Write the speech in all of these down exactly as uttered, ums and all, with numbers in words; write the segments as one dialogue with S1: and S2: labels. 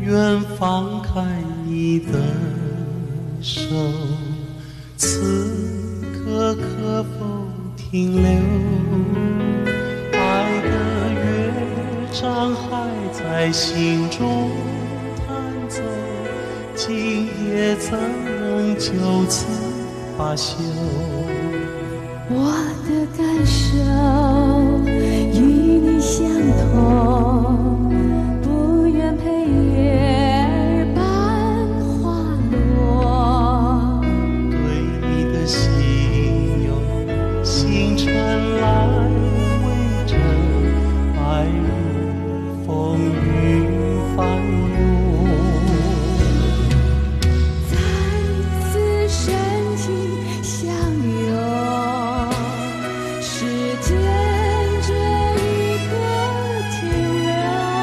S1: 愿放开你的手，此刻可否停留？爱的乐章还在心中弹奏，今夜怎能就此罢休？
S2: 我的感受与你相同，不愿陪月儿伴花落。
S1: 对你的心有星辰来围着，爱如风雨翻涌。
S2: 再次深情相拥，时间这一刻停留。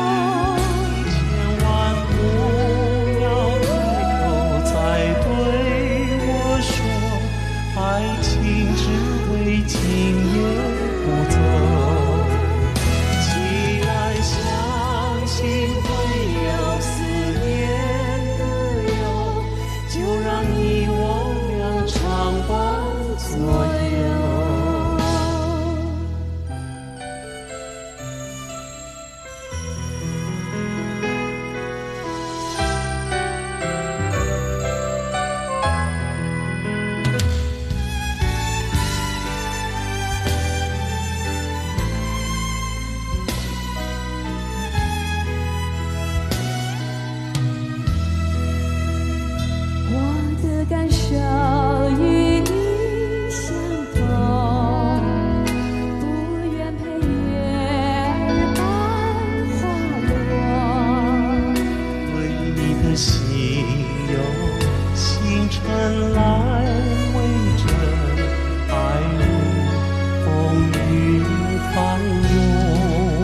S1: 千万不要开口再对我说，爱情只为今夜不走。既然相信会有思念的忧，就让你我俩常伴左右。
S2: 我的感受与你相同，不愿陪月儿伴花落。
S1: 对你的心有星辰来围着，爱如风雨翻涌。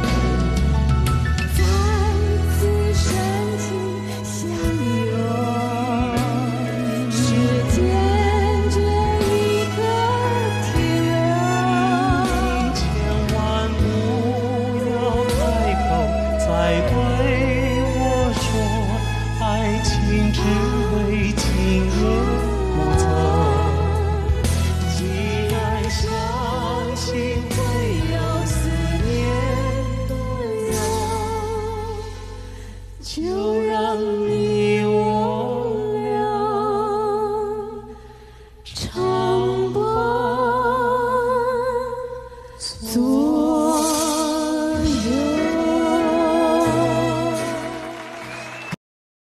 S2: 再次深情相拥，时间这一刻停留。
S1: 千万不要开口再对我说，爱情只为今夜不走。既然相信会有思念的忧，就让你